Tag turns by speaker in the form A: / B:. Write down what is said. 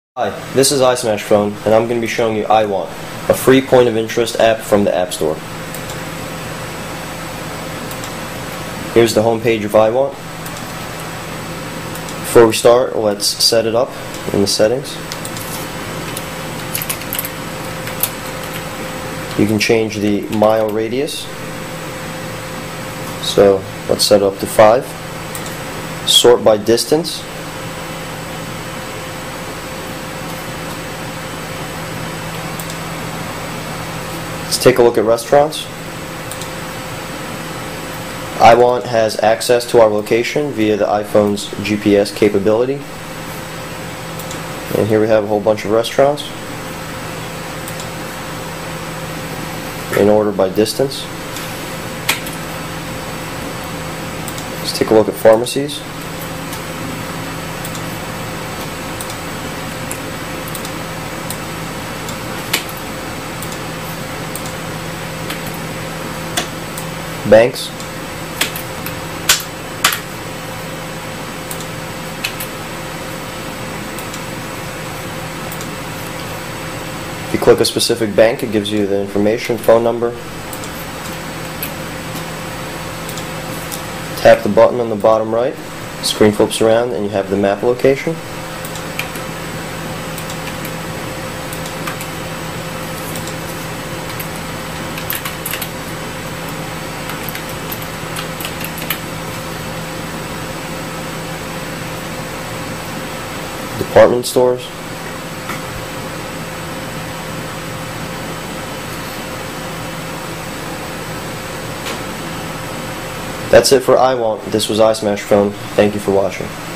A: Hi, this is iSmash Phone, and I'm going to be showing you iWant, a free point-of-interest app from the App Store. Here's the home page of iWant. Before we start, let's set it up in the settings. You can change the mile radius. So let's set it up to 5. Sort by distance. Let's take a look at restaurants. iWant has access to our location via the iPhone's GPS capability. And here we have a whole bunch of restaurants in order by distance. Let's take a look at pharmacies. Banks. If you click a specific bank, it gives you the information, phone number. Tap the button on the bottom right, the screen flips around, and you have the map location. Department stores. That's it for iWant. This was iSmash Phone. Thank you for watching.